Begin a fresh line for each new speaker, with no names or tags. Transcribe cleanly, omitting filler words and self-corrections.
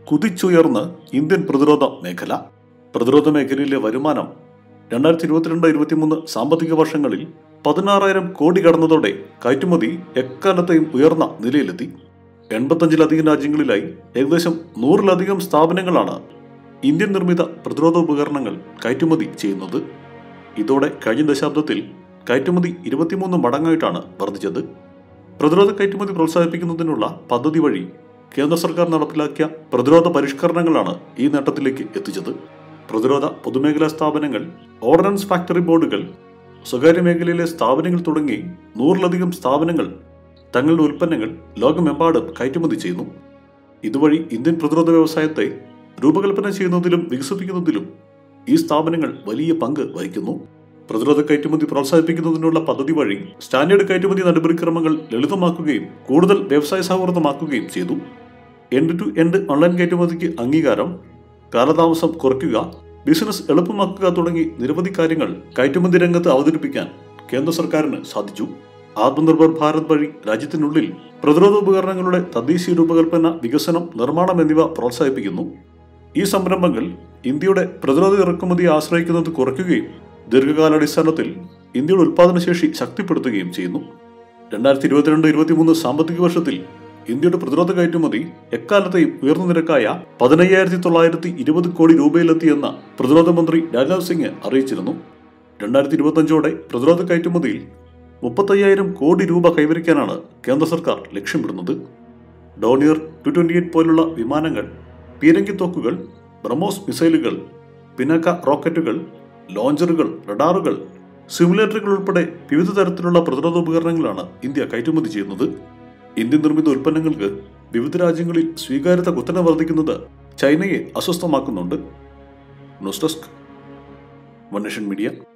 കുതിച്ചുയർന്ന് Indian പ്രതിരോധ മേഖല. പ്രതിരോധ മേഖലയിലെ വരുമാനം 2022-23 സാമ്പത്തിക വർഷങ്ങളിൽ 16,000 കോടി കടന്നതോടെ കയറ്റുമതി എക്കാലത്തെയും ഉയർന്ന നിലയിലെത്തി. 85-ലധികം രാജ്യങ്ങളിലായി ഏകദേശം 100-ലധികം സ്ഥാപനങ്ങളാണ് ഇന്ത്യൻ നിർമ്മിത പ്രതിരോധ ഉപകരണങ്ങൾ കയറ്റുമതി ചെയ്യുന്നത്. ഇതോടെ കഴിഞ്ഞ ദശാബ്ദത്തിൽ കയറ്റുമതി 23 മടങ്ങായിട്ടാണ് വർദ്ധിച്ചത്. പ്രതിരോധ കയറ്റുമതി പ്രോത്സാഹിപ്പിക്കുന്നതിനുള്ള പദ്ധതി വഴി കേന്ദ്ര സർക്കാർ നടപ്പിലാക്കിയ പ്രതിരോധ പരിഷ്കരണങ്ങളാണ് ഈ നേട്ടത്തിലേക്ക് എത്തിച്ചത്. പ്രതിരോധ പൊതുമേഖലാ സ്ഥാപനങ്ങൾ, ഓർഡിനൻസ് ഫാക്ടറി ബോർഡുകൾ, സ്വകാര്യ മേഖലയിലെ സ്ഥാപനങ്ങൾ തുടങ്ങി 100-ലധികം സ്ഥാപനങ്ങൾ തങ്ങളുടെ ഉൽപ്പന്നങ്ങൾ ലോകമെമ്പാടും കയറ്റുമതി ചെയ്യുന്നു. ഇതുവഴി ഇന്ത്യൻ പ്രതിരോധ വ്യവസായത്തെ രൂപകൽപ്പന ചെയ്യുന്നതിലും വികസിപ്പിക്കുന്നതിലും ഈ സ്ഥാപനങ്ങൾ വലിയ പങ്ക് വഹിക്കുന്നു. പ്രതിരോധ കയറ്റുമതി പ്രോത്സാഹിപ്പിക്കുന്നതിനുള്ള പദ്ധതി വഴി സ്റ്റാൻഡേർഡ് കയറ്റുമതി നടപടിക്രമങ്ങൾ ലളിതമാക്കുകയും കൂടുതൽ വ്യവസായ സൗഹൃദമാക്കുകയും ചെയ്തു. എൻഡ് ടു എൻഡ് ഓൺലൈൻ കയറ്റുമതിക്ക് അംഗീകാരം, കാലതാമസം കുറയ്ക്കുക, ബിസിനസ് എളുപ്പമാക്കുക തുടങ്ങി നിരവധി കാര്യങ്ങൾ കയറ്റുമതി രംഗത്ത് അവതരിപ്പിക്കാൻ കേന്ദ്ര സർക്കാരിന് സാധിച്ചു. ആത്മനിർഭർ ഭാരത് വഴി രാജ്യത്തിനുള്ളിൽ പ്രതിരോധ ഉപകരണങ്ങളുടെ തദ്ദേശീയ രൂപകൽപ്പന, വികസനം, നിർമ്മാണം എന്നിവ പ്രോത്സാഹിപ്പിക്കുന്നു. ഈ സംരംഭങ്ങൾ ഇന്ത്യയുടെ പ്രതിരോധ ഇറക്കുമതിയെ ആശ്രയിക്കുന്നത് കുറയ്ക്കുകയും ദീർഘകാലാടിസ്ഥാനത്തിൽ ഇന്ത്യയുടെ ഉൽപാദനശേഷി ശക്തിപ്പെടുത്തുകയും ചെയ്യുന്നു. 2022-23 സാമ്പത്തിക വർഷത്തിൽ ഇന്ത്യയുടെ പ്രതിരോധ കയറ്റുമതി എക്കാലത്തെയും ഉയർന്ന നിരക്കായ 15,920 കോടി രൂപയിലെത്തിയെന്ന് പ്രതിരോധ മന്ത്രി രാജ്നാഥ് സിംഗ് അറിയിച്ചിരുന്നു. 2025ഓടെ പ്രതിരോധ കയറ്റുമതിയിൽ 35,000 കോടി രൂപ കൈവരിക്കാനാണ് കേന്ദ്ര സർക്കാർ ലക്ഷ്യമിടുന്നത്. ഡോണിയർ 228 പോലുള്ള വിമാനങ്ങൾ, പീരങ്കി തോക്കുകൾ, ബ്രഹ്മോസ് മിസൈലുകൾ, പിനാക്ക റോക്കറ്റുകൾ, ലോഞ്ചറുകൾ, റഡാറുകൾ, സിമുലേറ്ററുകൾ ഉൾപ്പെടെ വിവിധ തരത്തിലുള്ള പ്രതിരോധ ഉപകരണങ്ങളാണ് ഇന്ത്യ കയറ്റുമതി ചെയ്യുന്നത്. ഇന്ത്യൻ നിർമ്മിത ഉൽപ്പന്നങ്ങൾക്ക് വിവിധ രാജ്യങ്ങളിൽ സ്വീകാര്യത കുത്തനെ വർദ്ധിക്കുന്നത് ചൈനയെ അസ്വസ്ഥമാക്കുന്നുണ്ട്. News desk, one nation media.